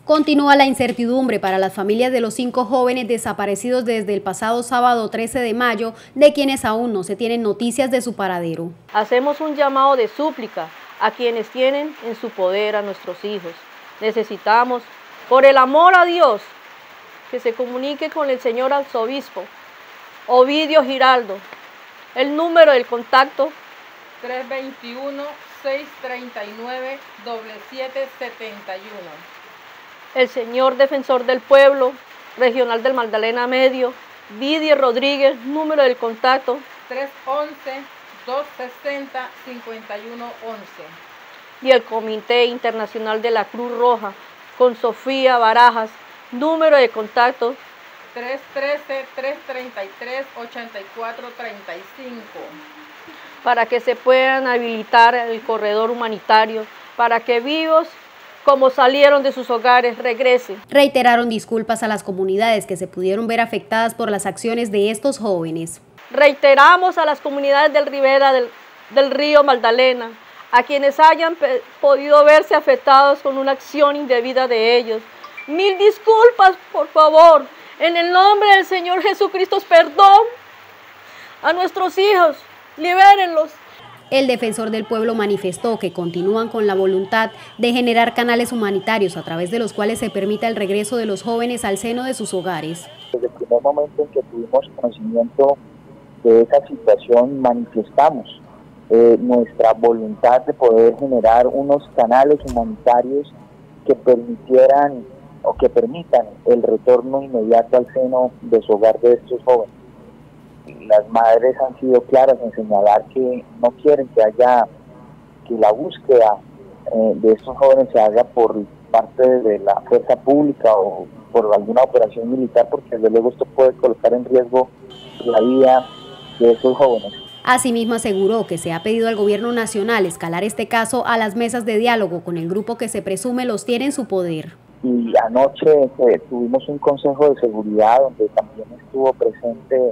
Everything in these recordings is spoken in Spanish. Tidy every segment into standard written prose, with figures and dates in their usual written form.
Continúa la incertidumbre para las familias de los 5 jóvenes desaparecidos desde el pasado sábado 13 de mayo, de quienes aún no se tienen noticias de su paradero. Hacemos un llamado de súplica a quienes tienen en su poder a nuestros hijos. Necesitamos, por el amor a Dios, que se comunique con el señor arzobispo Ovidio Giraldo. El número del contacto 321-639-7771. El señor defensor del pueblo, regional del Magdalena Medio, Didier Rodríguez, número del contacto 311-260-5111. Y el Comité Internacional de la Cruz Roja, con Sofía Barajas, número de contacto 313-333-8435. para que se puedan habilitar el corredor humanitario, para que vivos como salieron de sus hogares, regresen. Reiteraron disculpas a las comunidades que se pudieron ver afectadas por las acciones de estos jóvenes. Reiteramos a las comunidades del Ribera del río Magdalena, a quienes hayan podido verse afectados con una acción indebida de ellos. Mil disculpas, por favor. En el nombre del Señor Jesucristo, perdón a nuestros hijos. Libérenlos. El defensor del pueblo manifestó que continúan con la voluntad de generar canales humanitarios a través de los cuales se permita el regreso de los jóvenes al seno de sus hogares. Desde el primer momento en que tuvimos conocimiento de esa situación, manifestamos nuestra voluntad de poder generar unos canales humanitarios que permitieran o que permitan el retorno inmediato al seno de su hogar de estos jóvenes. Las madres han sido claras en señalar que no quieren que la búsqueda de estos jóvenes se haga por parte de la fuerza pública o por alguna operación militar, porque desde luego esto puede colocar en riesgo la vida de estos jóvenes. Asimismo aseguró que se ha pedido al gobierno nacional escalar este caso a las mesas de diálogo con el grupo que se presume los tiene en su poder. Y anoche tuvimos un consejo de seguridad donde también estuvo presente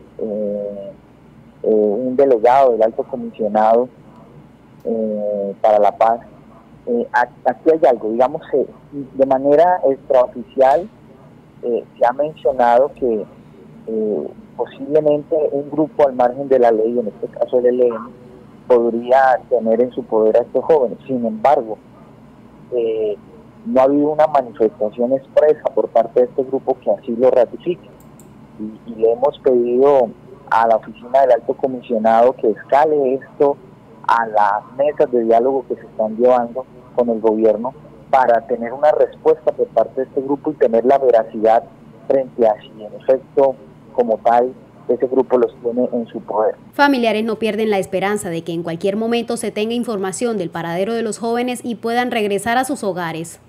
un delegado del Alto Comisionado para la Paz. Aquí hay algo, digamos, de manera extraoficial se ha mencionado que posiblemente un grupo al margen de la ley, en este caso el ELN, podría tener en su poder a estos jóvenes. Sin embargo, no ha habido una manifestación expresa por parte de este grupo que así lo ratifique. Y le hemos pedido a la oficina del Alto Comisionado que escale esto a las mesas de diálogo que se están llevando con el gobierno para tener una respuesta por parte de este grupo y tener la veracidad frente a si en efecto, como tal, ese grupo los tiene en su poder. Familiares no pierden la esperanza de que en cualquier momento se tenga información del paradero de los jóvenes y puedan regresar a sus hogares.